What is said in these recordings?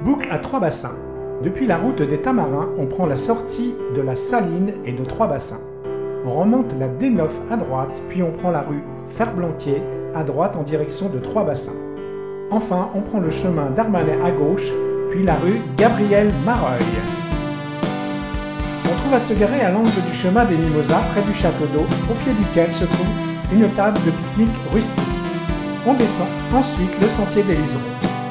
Boucle à Trois Bassins. Depuis la route des Tamarins, on prend la sortie de la Saline et de Trois Bassins. On remonte la D9 à droite, puis on prend la rue Ferblantier à droite en direction de Trois Bassins. Enfin, on prend le chemin d'Armanay à gauche, puis la rue Gabriel Mareuil. On trouve à se garer à l'angle du chemin des Mimosas, près du château d'eau, au pied duquel se trouve une table de pique-nique rustique. On descend ensuite le sentier des Liserons.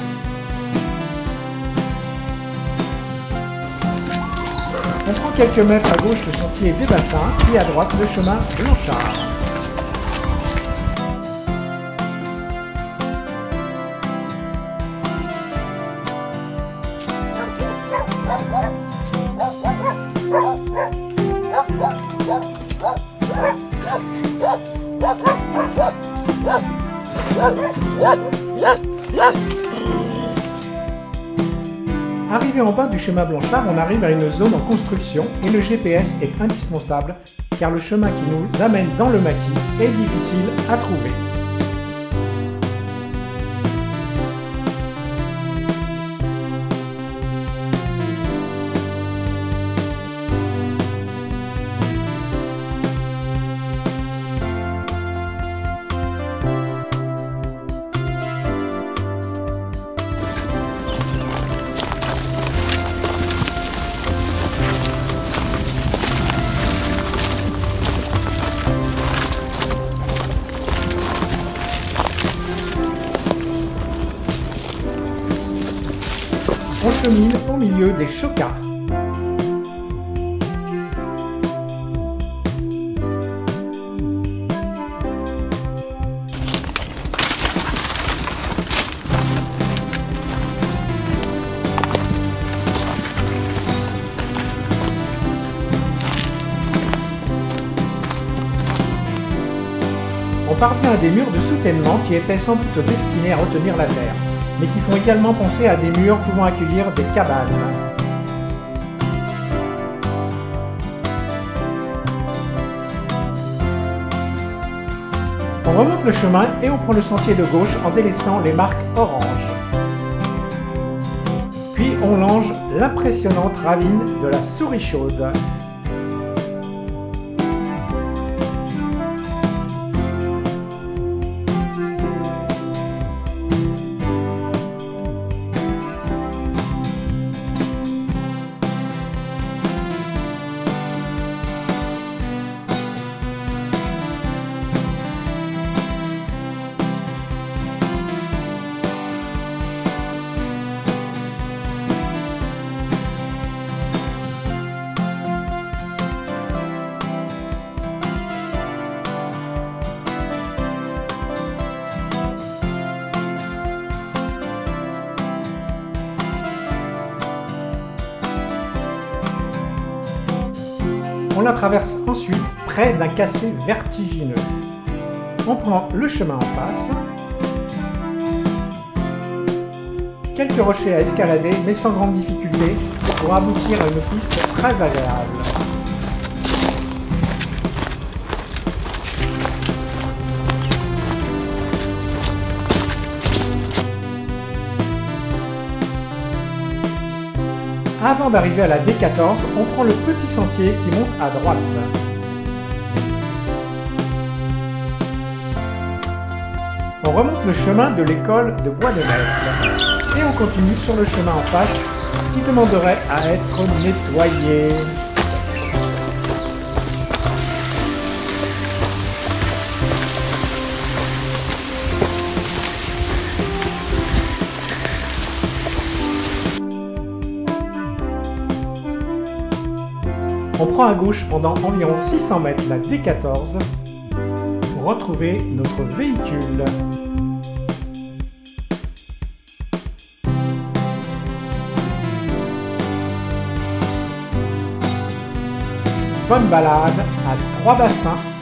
On prend quelques mètres à gauche le sentier des Bassins, puis à droite le chemin Blanchard. Arrivé en bas du chemin Blanchard, on arrive à une zone en construction et le GPS est indispensable car le chemin qui nous amène dans le maquis est difficile à trouver. On chemine au milieu des chocas. On parvient à des murs de soutènement qui étaient sans doute destinés à retenir la terre, mais qui font également penser à des murs pouvant accueillir des cabanes. On remonte le chemin et on prend le sentier de gauche en délaissant les marques orange. Puis on longe l'impressionnante ravine de la Souris Chaude. On la traverse ensuite près d'un cassé vertigineux. On prend le chemin en face. Quelques rochers à escalader, mais sans grande difficulté, pour aboutir à une piste très agréable. Avant d'arriver à la D14, on prend le petit sentier qui monte à droite. On remonte le chemin de l'école de Bois de Maître et on continue sur le chemin en face qui demanderait à être nettoyé. On prend à gauche pendant environ 600 mètres la D14 pour retrouver notre véhicule. Bonne balade à Trois Bassins.